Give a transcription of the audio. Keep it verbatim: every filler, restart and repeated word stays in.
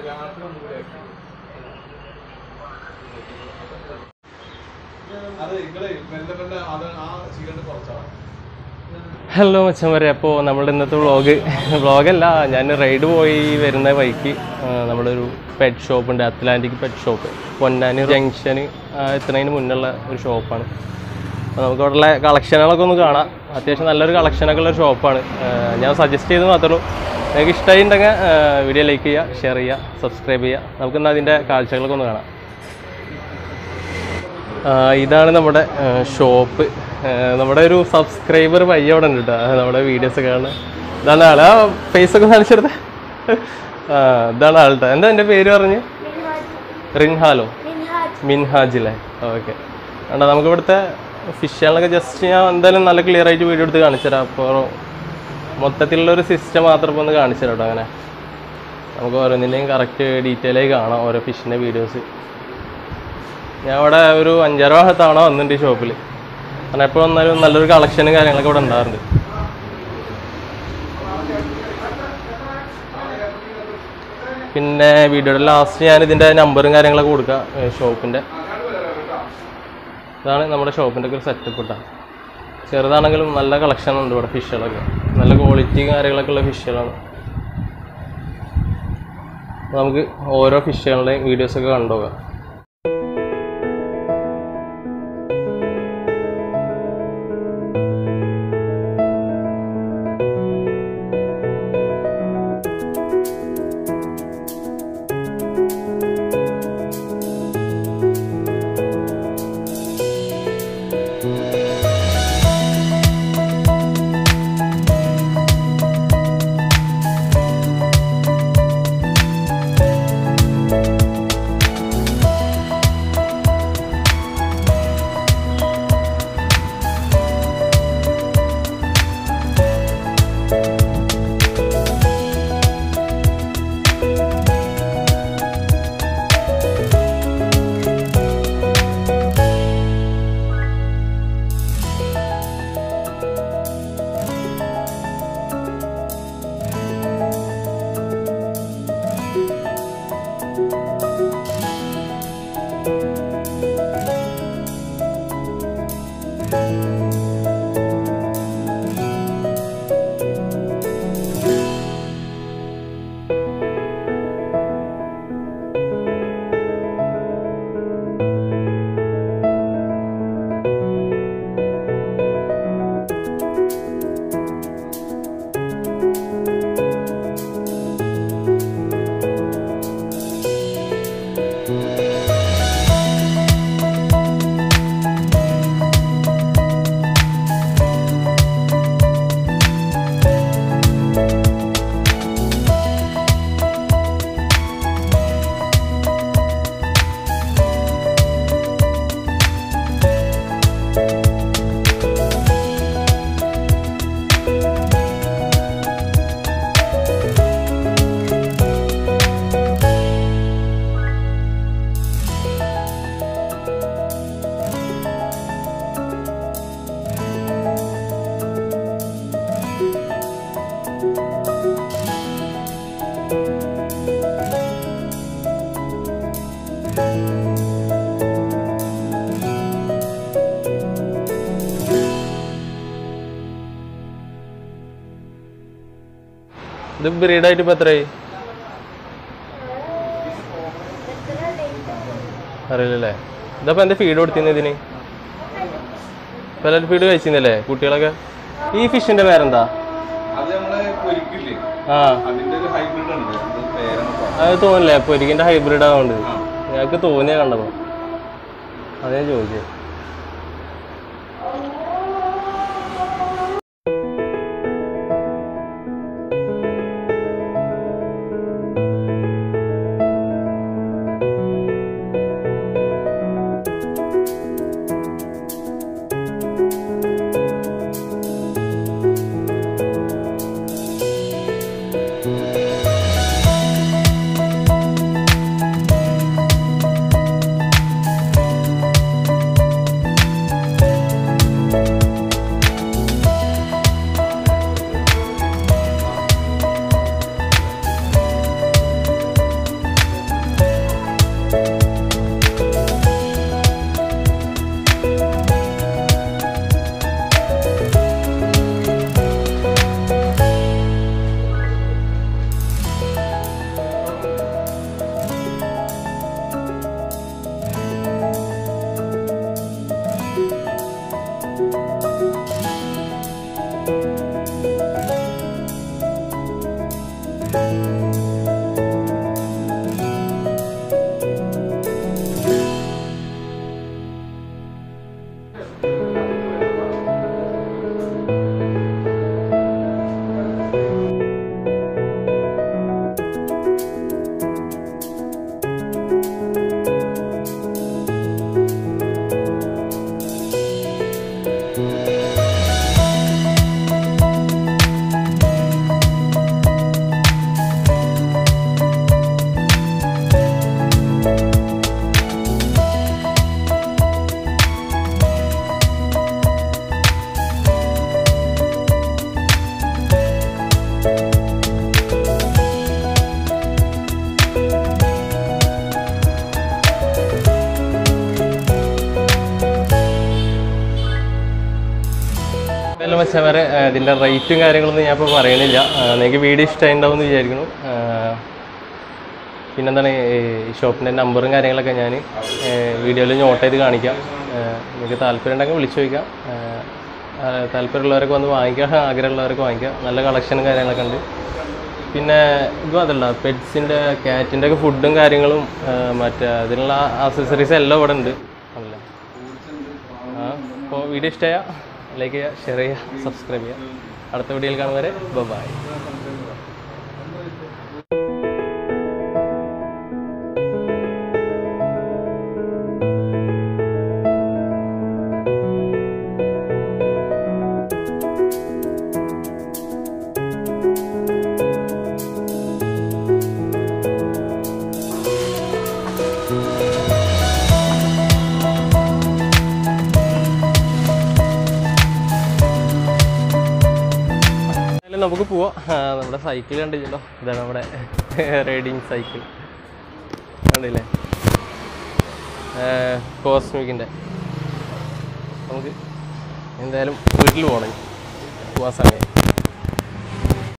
Hello മച്ചന്മാരെ, അപ്പോൾ നമ്മുടെ ഇന്നത്തെ വ്ളോഗ് വ്ളോഗല്ല, ഞാൻ റൈഡ് പോയി വരുന്ന വഴിക്ക് നമ്മുടെ ഒരു പെറ്റ് ഷോപ്പുണ്ട്, അറ്റ്ലാന്റിക് പെറ്റ് ഷോപ്പ്, പൊന്നാനി ജംഗ്ഷന് എത്തുന്നതിന് മുന്നുള്ള ഒരു ഷോപ്പാണ്. അപ്പോൾ നമുക്ക് അവിടെയുള്ള കളക്ഷനുകളൊക്കെ ഒന്ന് കാണാം. അത്യാവശ്യം നല്ലൊരു കളക്ഷനൊക്കെ ഉള്ള ഷോപ്പാണ്. ഞാൻ സജസ്റ്റ് ചെയ്ത് മാത്രമേ ഉള്ളൂ. നിങ്ങൾക്ക് ഇഷ്ടമായിട്ടുണ്ടെങ്കിൽ വീഡിയോ ലൈക്ക് ചെയ്യുക, ഷെയർ ചെയ്യുക, സബ്സ്ക്രൈബ് ചെയ്യുക. നമുക്കിന്ന് അതിൻ്റെ കാഴ്ചകളൊക്കെ ഒന്ന് കാണാം. ഇതാണ് നമ്മുടെ ഷോപ്പ്. നമ്മുടെ ഒരു സബ്സ്ക്രൈബർ പയ്യ അവിടെ ഉണ്ട് കേട്ടോ, നമ്മുടെ വീഡിയോസ് ഒക്കെ കാണുന്നത്. ഇതാണ് ആൾ. ആ ഫേസൊക്കെ കാണിച്ചെടുത്ത ആ ഇതാണ് ആൾട്ടോ. എന്താ എൻ്റെ പേര് പറഞ്ഞ്? റിൻഹാലോ, മിൻഹാജില്ലേ? ഓക്കെ. കണ്ടോ, നമുക്ക് ഇവിടുത്തെ ഫിഷുകളൊക്കെ ജസ്റ്റ് ഞാൻ എന്തായാലും നല്ല ക്ലിയർ ആയിട്ട് വീഡിയോ എടുത്ത് കാണിച്ചു തരാം. അപ്പോൾ മൊത്തത്തിലുള്ളൊരു സിസ്റ്റം മാത്രം ഇപ്പോൾ ഒന്ന് കാണിച്ചു തരാം കേട്ടോ. അങ്ങനെ നമുക്ക് ഓരോന്നിൻ്റെയും കറക്റ്റ് ഡീറ്റെയിൽ ആയി കാണാം, ഓരോ ഫിഷിൻ്റെ വീഡിയോസ്. ഞാൻ ഇവിടെ ഒരു അഞ്ചാറ് തവണ വന്നിട്ടുണ്ട് ഈ ഷോപ്പിൽ. കാരണം എപ്പോൾ വന്നാലും നല്ലൊരു കളക്ഷനും കാര്യങ്ങളൊക്കെ ഇവിടെ ഉണ്ടാകാറുണ്ട്. പിന്നെ വീഡിയോയുടെ ലാസ്റ്റ് ഞാൻ ഇതിൻ്റെ നമ്പറും കാര്യങ്ങളൊക്കെ കൊടുക്കാം ഷോപ്പിൻ്റെ. ഇതാണ് നമ്മുടെ ഷോപ്പിൻ്റെ ഒക്കെ ഒരു സെറ്റപ്പ് ഇട്ടാ. ചെറുതാണെങ്കിലും നല്ല കളക്ഷൻ ഉണ്ട് ഇവിടെ ഫിഷുകളൊക്കെ, നല്ല ക്വാളിറ്റി കാര്യങ്ങളൊക്കെ ഉള്ള ഫിഷുകളാണ്. നമുക്ക് ഓരോ ഫിഷുകളുടെയും വീഡിയോസൊക്കെ കണ്ടുപോകാം. ഇത് ബ്രീഡായിട്ട് ഇപ്പോൾ എത്രയായി അറിയില്ലല്ലേ? ഇതപ്പോൾ എന്താ ഫീഡ് കൊടുത്തിരുന്നു ഇതിന്? പല ഫീഡ് കഴിച്ചിരുന്നല്ലേ കുട്ടികളൊക്കെ? ഈ ഫിഷിന്റെ പേരെന്താ? ആ അത് തോന്നില്ലേ പൊരിക്കിന്റെ ഹൈബ്രിഡ് ആവുന്നുണ്ട്. ഞങ്ങൾക്ക് തോന്നിയാ കണ്ടപ്പോ അതേ ചോദിച്ചത്. മച്ചാമാരെ ഇതിൻ്റെ റേറ്റും കാര്യങ്ങളൊന്നും ഞാൻ ഇപ്പോൾ പറയണില്ല. നിങ്ങൾക്ക് വീഡിയോ ഇഷ്ടമായിട്ടുണ്ടാവും എന്ന് വിചാരിക്കുന്നു. പിന്നെന്താണ് ഈ ഷോപ്പിൻ്റെ നമ്പറും കാര്യങ്ങളൊക്കെ ഞാൻ വീഡിയോയിൽ നോട്ട് ചെയ്ത് കാണിക്കാം. നിങ്ങൾക്ക് താല്പര്യം ഉണ്ടെങ്കിൽ വിളിച്ചു ചോദിക്കാം. താല്പര്യമുള്ളവരൊക്കെ വന്ന് വാങ്ങിക്കാം, ആഗ്രഹമുള്ളവരൊക്കെ വാങ്ങിക്കാം. നല്ല കളക്ഷനും കാര്യങ്ങളൊക്കെ ഉണ്ട്. പിന്നെ ഇതും അതല്ല, പെറ്റ്സിൻ്റെ ക്യാറ്റിൻ്റെ ഒക്കെ ഫുഡും കാര്യങ്ങളും മറ്റേ അതിനുള്ള ആക്സസറീസ് എല്ലാം ഇവിടെ ഉണ്ട്. അല്ല ആ അപ്പോൾ വീഡിയോ ഇഷ്ടമായാൽ ലൈക്ക് ചെയ്യുക, ഷെയർ ചെയ്യുക, സബ്സ്ക്രൈബ് ചെയ്യുക. അടുത്ത വീഡിയോയിൽ കാണുന്നവരെ ബൈ. നമുക്ക് പോവാം. നമ്മുടെ സൈക്കിൾ കണ്ടിട്ടുണ്ടോ? ഇതാണ് നമ്മുടെ റൈഡിങ് സൈക്കിൾ കണ്ടില്ലേ, കോസ്മിക്കിൻ്റെ. നമുക്ക് എന്തായാലും വീട്ടിൽ പോകണം, പോവാൻ സമയം.